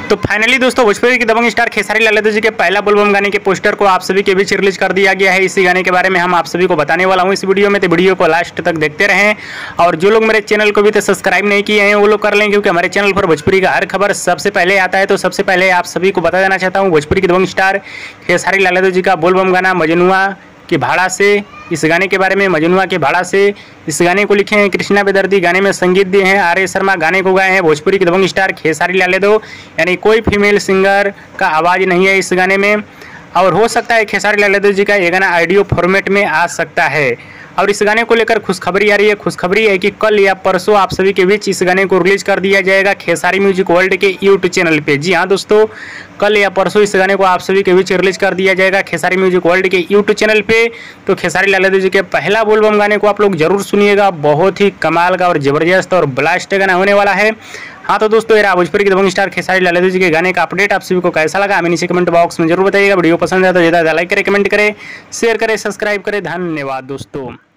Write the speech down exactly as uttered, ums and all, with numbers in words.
तो फाइनली दोस्तों भोजपुरी के दबंग स्टार खेसारी लाल यादव जी के पहला बोलबम गाने के पोस्टर को आप सभी के बीच रिलीज कर दिया गया है। इसी गाने के बारे में हम आप सभी को बताने वाला हूं इस वीडियो में, तो वीडियो को लास्ट तक देखते रहें। और जो लोग मेरे चैनल को भी तो सब्सक्राइब नहीं किए हैं वो लोग कर लें, क्योंकि हमारे चैनल पर भोजपुरी का हर खबर सबसे पहले आता है। तो सबसे पहले आप सभी को बता देना चाहता हूँ, भोजपुरी के दबंग स्टार खेसारी लाल यादव जी का बोलबम गाना मजनुआ के भाड़ा से, इस गाने के बारे में मजनुआ के भाड़ा से, इस गाने को लिखे हैं कृष्णा बेदर्दी, गाने में संगीत दिए हैं आर ए शर्मा, गाने को गाए हैं भोजपुरी के दबंग स्टार खेसारी लाल यादव। यानी कोई फीमेल सिंगर का आवाज़ नहीं है इस गाने में। और हो सकता है खेसारी लाल यादव जी का ये गाना ऑडियो फॉर्मेट में आ सकता है। और इस गाने को लेकर खुशखबरी आ रही है। खुशखबरी है कि कल या परसों आप सभी के बीच इस गाने को रिलीज कर दिया जाएगा खेसारी म्यूजिक वर्ल्ड के यूट्यूब चैनल पे। जी हाँ दोस्तों, कल या परसों इस गाने को आप सभी के बीच रिलीज कर दिया जाएगा खेसारी म्यूजिक वर्ल्ड के यूट्यूब चैनल पे। तो खेसारी लाल यादव जी के पहला बोलबम गाने को आप लोग जरूर सुनिएगा, बहुत ही कमाल का और जबरदस्त और ब्लास्ट गाना होने वाला है। हाँ तो दोस्तों, ये रहा भोजपुरी के दबंग स्टार खेसारी लाल यादव जी के गाने का अपडेट। आप सभी को कैसा लगा हमें नीचे कमेंट बॉक्स में जरूर बताइएगा। वीडियो पसंद है तो ज़्यादा लाइक करें, कमेंट करें, शेयर करें, सब्सक्राइब करें। धन्यवाद दोस्तों।